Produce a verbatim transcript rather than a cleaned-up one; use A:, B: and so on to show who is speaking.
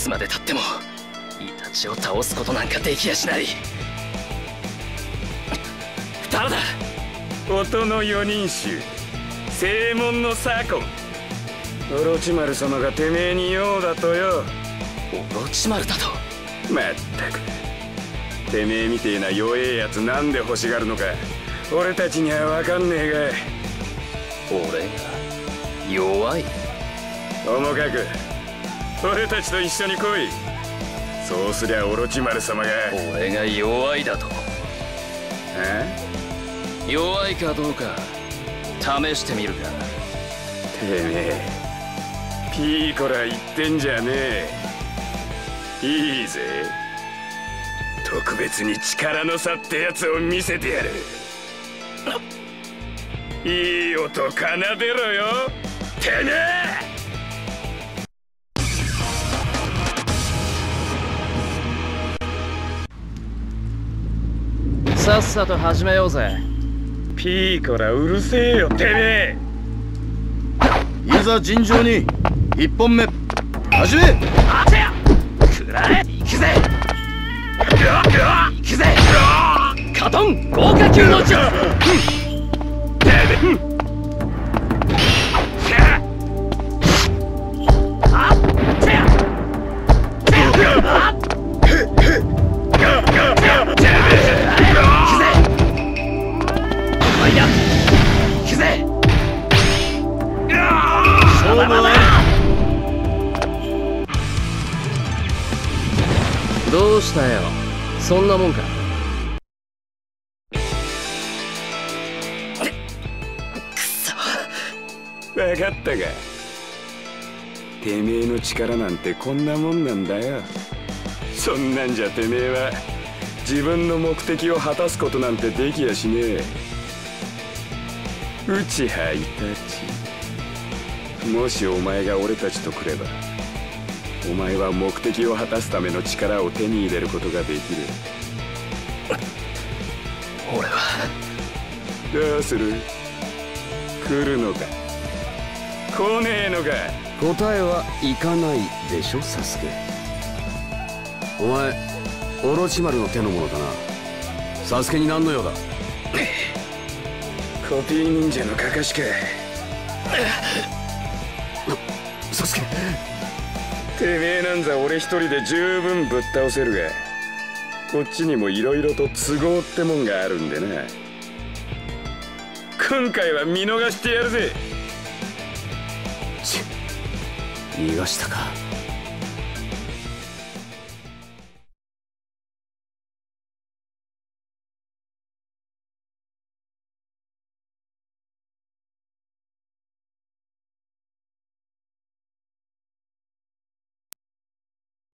A: つまでたってもイタチを倒すことなんかできやしない。誰だ？
B: 音の四人衆、正門の左近。オロチマル様がてめえに用だとよ。
A: オロチマルだと？
B: まったく、てめえみてえな弱えやつなんで欲しがるのか俺たちには分かんねえ
A: が。俺が弱い？
B: ともかく俺たちと一緒に来い。そうすりゃオロチマル様が。
A: 俺が弱いだと？
B: え？
A: 弱いかどうか試してみるか。
B: てめえピーコラ言ってんじゃねえ。いいぜ、特別に力の差ってやつを見せてやる。いい音奏でろよてめ
A: え。さっさと始めようぜ。
B: ピーコラうるせえよてめえ。
C: いざ尋常に一本目始め。
A: 待てや、くらえ。行くぜ行くぜ。カトン豪華級の術。どうしたよ、そんなもんか。くそ、
B: 分かったか。てめえの力なんてこんなもんなんだよ。そんなんじゃてめえは自分の目的を果たすことなんてできやしねえ。うちはイタチ。もしお前が俺たちと来れば、お前は目的を果たすための力を手に入れることができる。
A: 俺は
B: どうする？来るのか来ねえのか。
C: 答えは行かないでしょサスケ。お前オロチマルの手の者だな。サスケに何の用だ？
B: コピー忍者のカカシか。
C: サスケ、
B: てめえなんざ俺一人で十分ぶっ倒せるが、こっちにも色々と都合ってもんがあるんでな。今回は見逃してやるぜ。
C: ち逃がしたか。